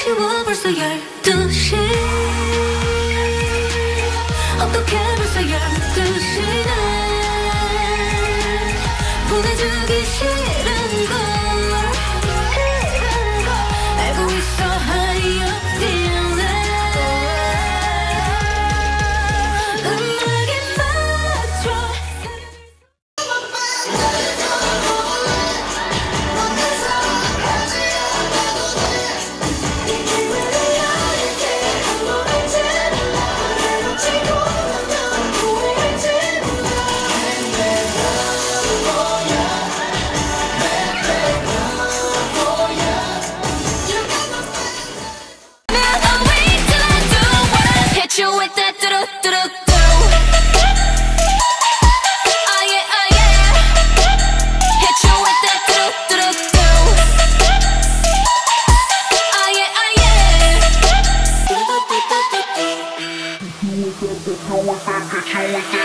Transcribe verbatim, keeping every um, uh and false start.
아쉬워 벌써 열두 시 어떻게 벌써 열두 시네 보내주기 싫은걸 알고 있어 how you feeling 음악에 맞춰 you with that do do do do do. Oh yeah, oh yeah. Hit you with that do do do do. Oh yeah, oh yeah. Hit you with that, hit you with that, hit you with that.